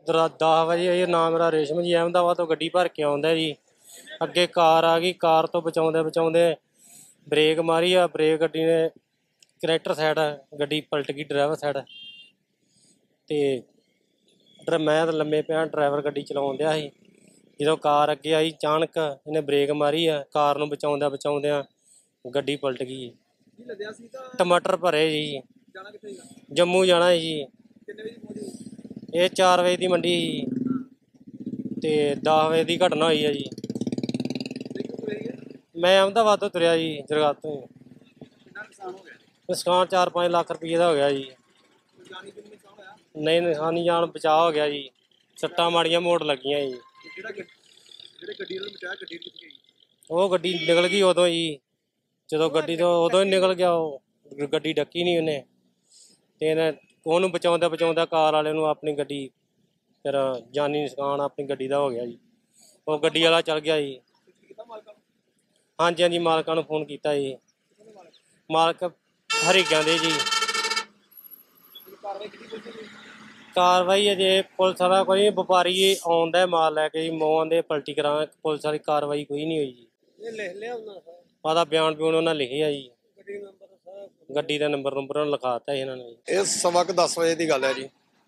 10 ਵਜੇ। ਨਾਮ ਮੇਰਾ ਰੇਸ਼ਮ ਜੀ, ਅਹਿਮਦਾਬਾਦ ਤੋਂ ਗੱਡੀ ਭਰ ਕੇ ਆਉਂਦਾ ਜੀ। ਅੱਗੇ ਕਾਰ ਆ ਗਈ, ਕਾਰ ਤੋਂ ਬਚਾਉਂਦੇ ਬ੍ਰੇਕ ਮਾਰੀ ਆ। ਬ੍ਰੇਕ ਗੱਡੀ ਨੇ ਕਰੈਕਟਰ ਸਾਈਡ ਗੱਡੀ ਪਲਟ ਗਈ, ਡਰਾਈਵਰ ਸਾਈਡ। ਤੇ ਮੈਂ ਤਾਂ ਲੰਮੇ ਪਿਆ, ਡਰਾਈਵਰ ਗੱਡੀ ਚਲਾਉਣ ਡਿਆ ਸੀ। ਜਦੋਂ ਕਾਰ ਅੱਗੇ ਆਈ ਅਚਾਨਕ ਇਹਨੇ ਬ੍ਰੇਕ ਮਾਰੀ ਆ। ਕਾਰ ਨੂੰ ਬਚਾਉਂਦਿਆਂ ਗੱਡੀ ਪਲਟ ਗਈ। ਟਮਾਟਰ ਭਰੇ ਜੀ। ਜੰਮੂ ਜਾਣਾ ਜੀ। ਇਹ 4 ਵਜੇ ਦੀ ਮੰਡੀ ਸੀ ਤੇ 10 ਵਜੇ ਦੀ ਘਟਨਾ ਹੋਈ ਹੈ ਜੀ। ਮੈਂ ਅਹਿਮਦਾਬਾਦ ਤੋਂ ਤੁਰਿਆ ਜੀ, ਜਰਗਾਤ ਤੋਂ। ਨੁਕਸਾਨ 4-5 ਲੱਖ ਰੁਪਏ ਦਾ ਹੋ ਗਿਆ ਜੀ। ਨਹੀਂ, ਨੁਕਸਾਨੀ ਜਾਨ ਬਚਾਅ ਹੋ ਗਿਆ ਜੀ। ਸੱਟਾਂ ਮਾੜੀਆਂ ਮੋੜ ਲੱਗੀਆਂ ਜੀ। ਉਹ ਗੱਡੀ ਨਿਕਲ ਗਈ ਉਦੋਂ ਜੀ, ਜਦੋਂ ਗੱਡੀ ਤੋਂ ਉਦੋਂ ਹੀ ਨਿਕਲ ਗਿਆ। ਉਹ ਗੱਡੀ ਡੱਕੀ ਨਹੀਂ ਉਹਨੇ, ਤੇ ਇਹਨੇ ਉਹਨੂੰ ਬਚਾਉਂਦਾ ਕਾਰ ਵਾਲੇ ਨੂੰ ਆਪਣੀ ਗੱਡੀ, ਫਿਰ ਜਾਨੀ ਨੁਕਸਾਨ ਆਪਣੀ ਗੱਡੀ ਦਾ ਹੋ ਗਿਆ ਜੀ। ਉਹ ਗੱਡੀ ਵਾਲਾ ਚੱਲ ਗਿਆ ਜੀ। ਹਾਂਜੀ, ਮਾਲਕਾਂ ਨੂੰ ਫੋਨ ਕੀਤਾ ਜੀ। ਮਾਲਕ ਹਰੀਕਿਆਂ ਦੇ ਜੀ। ਕਾਰਵਾਈ ਅਜੇ ਪੁਲਿਸ ਵਾਲਾ ਕੋਈ, ਵਪਾਰੀ ਆਉਂਦਾ ਮਾਲ ਲੈ ਕੇ ਜੀ। ਮੋਹਾਂ ਦੇ ਪਲਟੀ ਕਰਾਂ, ਪੁਲਿਸ ਵਾਲੀ ਕਾਰਵਾਈ ਕੋਈ ਨਹੀਂ ਹੋਈ ਜੀ। ਉਹਦਾ ਬਿਆਨ ਉਹਨਾਂ ਲਿਖੇ ਆ ਜੀ। ਗੱਡੀ ਦਾ ਨੰਬਰ ਲਿਖਾਤਾ ਇਹਨਾਂ ਨੇ। ਇਹ ਸਵਾ 10 ਵਜੇ ਦੀ ਗੱਲ ਹੈ ਜੀ।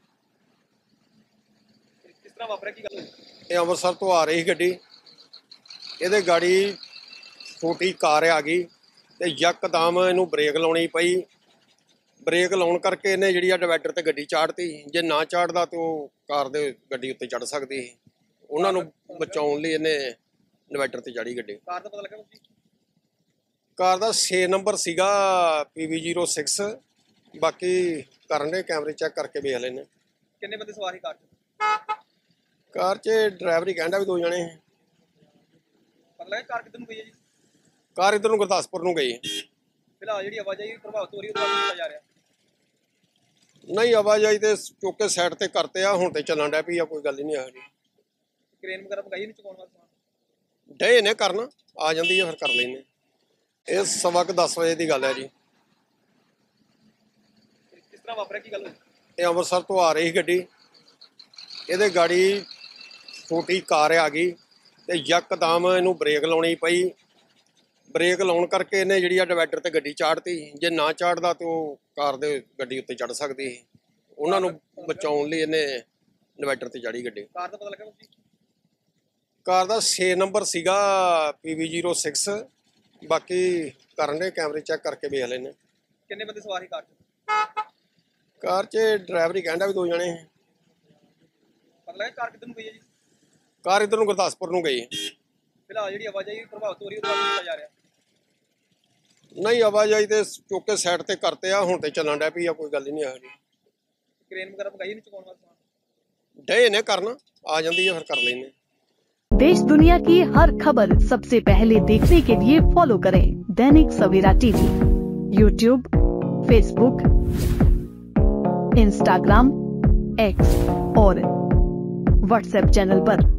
ਕਿਸ ਤਰ੍ਹਾਂ ਵਾਪਰਿਆ, ਕੀ ਗੱਲ? ਇਹ ਅੰਮ੍ਰਿਤਸਰ ਤੋਂ ਆ ਰਹੀ ਗੱਡੀ, ਇਹਦੇ ਗਾੜੀ ਛੋਟੀ ਕਾਰ ਆ ਗਈ ਤੇ ਯਕਦਮ ਇਹਨੂੰ ਬ੍ਰੇਕ ਲਾਉਣੀ ਪਈ। ਬ੍ਰੇਕ ਲਾਉਣ ਕਰਕੇ ਇਹਨੇ ਜਿਹੜੀ ਆ ਡਿਵਾਈਡਰ ਤੇ ਗੱਡੀ ਚਾੜਤੀ। ਜੇ ਨਾ ਚਾੜਦਾ ਤੇ ਉਹ ਕਾਰ ਦੇ ਗੱਡੀ ਉੱਤੇ ਚੜ ਸਕਦੀ ਸੀ। ਉਹਨਾਂ ਨੂੰ ਬਚਾਉਣ ਲਈ ਇਹਨੇ ਡਿਵਾਈਡਰ ਤੇ ਚੜੀ ਗੱਡੀ। ਕਾਰ ਦਾ ਪਤਾ ਲੱਗਾ ਜੀ? ਕਾਰ ਦਾ 6 ਨੰਬਰ ਸੀਗਾ, PV06। ਬਾਕੀ ਕਰਨ ਦੇ ਕੈਮਰੇ ਚੈੱਕ ਕਰਕੇ ਵੇਖ ਲੈਣੇ। ਕਿੰਨੇ ਬੰਦੇ ਸਵਾਰ ਸੀ ਕਾਰ 'ਚ? ਕਾਰ 'ਚ ਡਰਾਈਵਰ ਹੀ ਕਹਿੰਦਾ ਵੀ 2 ਜਣੇ। ਪਤਾ ਲੱਗਾ ਕਾਰ ਕਿੱਧਰ ਨੂੰ ਗਈ ਹੈ ਜੀ? ਕਾਰ ਇੱਧਰ ਨੂੰ ਗੁਰਦਾਸਪੁਰ ਨੂੰ ਗਈ। ਫਿਲਹਾਲ ਜਿਹੜੀ ਆਵਾਜਾਈ ਪ੍ਰਭਾਵਿਤ ਹੋ ਰਹੀ, ਉਹਦੇ ਬਾਰੇ ਕੀ ਜਾ ਰਿਹਾ? ਨਹੀਂ, ਆਵਾਜਾਈ ਤੇ ਚੁੱਕ ਕੇ ਸਾਈਡ ਤੇ ਕਰਤੇ ਆ। ਹੁਣ ਤੇ ਚੱਲਣ ਡਿਆ ਪਈ ਆ, ਕੋਈ ਗੱਲ ਹੀ ਨਹੀਂ ਆ ਰਹੀ। ਕ੍ਰੇਨ ਵਗੈਰਾ ਮੰਗਾਈ ਨਹੀਂ ਚੁਕਾਉਣ ਵਾਸਤੇ? ਡੇ ਨੇ ਕਰਨ, ਆ ਜਾਂਦੀ ਹੈ ਫਿਰ ਕਰ ਲੈਂਦੇ। ਇਹ ਸਵਾ 10 ਵਜੇ ਦੀ ਗੱਲ ਹੈ ਜੀ। ਕਿਸ ਤਰ੍ਹਾਂ ਵਾਪਰਿਆ, ਕੀ ਗੱਲ ਹੋਈ? ਇਹ ਅੰਮ੍ਰਿਤਸਰ ਤੋਂ ਆ ਰਹੀ ਗੱਡੀ, ਇਹਦੇ ਗਾੜੀ ਛੋਟੀ ਕਾਰ ਆ ਗਈ ਤੇ ਯਕਦਮ ਇਹਨੂੰ ਬ੍ਰੇਕ ਲਾਉਣੀ ਪਈ। ਬ੍ਰੇਕ ਲਾਉਣ ਕਰਕੇ ਇਹਨੇ ਜਿਹੜੀ ਆ ਡਿਵਾਈਡਰ ਤੇ ਗੱਡੀ ਚਾੜਤੀ। ਜੇ ਨਾ ਚਾੜਦਾ ਤੇ ਉਹ ਕਾਰ ਦੇ ਗੱਡੀ ਉੱਤੇ ਚੜ ਸਕਦੀ ਸੀ। ਉਹਨਾਂ ਨੂੰ ਬਚਾਉਣ ਲਈ ਇਹਨੇ ਡਿਵਾਈਡਰ ਤੇ ਚੜੀ ਗੱਡੀ। ਕਾਰ ਦਾ ਪਤਾ ਲੱਗਾ ਜੀ? ਕਾਰ ਦਾ 6 ਨੰਬਰ ਸੀਗਾ, PV06। ਬਾਕੀ ਕਰਨ ਦੇ ਕੈਮਰੇ ਚੈੱਕ ਕਰਕੇ ਵੇਖ ਲੈਣੇ। ਕਿੰਨੇ ਬੰਦੇ ਸਵਾਰ ਸੀ ਕਾਰ 'ਚ? ਕਾਰ 'ਚ ਡਰਾਈਵਰ ਹੀ ਕਹਿੰਦਾ ਵੀ 2 ਜਣੇ। ਪਤਾ ਲੱਗਾ ਕਾਰ ਕਿੱਧਰ ਨੂੰ ਗਈ ਹੈ ਜੀ? ਕਾਰ ਇੱਧਰ ਨੂੰ ਗੁਰਦਾਸਪੁਰ ਨੂੰ ਗਈ। ਫਿਲਹਾਲ ਜਿਹੜੀ ਆਵਾਜਾਈ ਪ੍ਰਭਾਵਿਤ ਹੋ ਰਹੀ, ਉਹਦੇ ਬਾਰੇ ਕੀ ਜਾ ਰਿਹਾ? ਨਹੀਂ, ਆਵਾਜਾਈ ਤੇ ਚੁੱਕ ਕੇ ਸਾਈਡ ਤੇ ਕਰਤੇ ਆ। ਹੁਣ ਤੇ ਚੱਲਣ ਡਿਆ ਪਈ ਆ, ਕੋਈ ਗੱਲ ਹੀ ਨਹੀਂ ਆ ਰਹੀ। ਕ੍ਰੇਨ ਵਗੈਰਾ ਮੰਗਾਈ ਨਹੀਂ ਚੁਕਾਉਣ ਵਾਸਤੇ? ਡੇ ਨੇ ਕਰਨ, ਆ ਜਾਂਦੀ है फिर कर लेंगे। देश दुनिया की हर खबर सबसे पहले देखने के लिए फॉलो करें Dainik Savera TV, YouTube, Facebook, Instagram, X और व्हाट्सएप चैनल पर।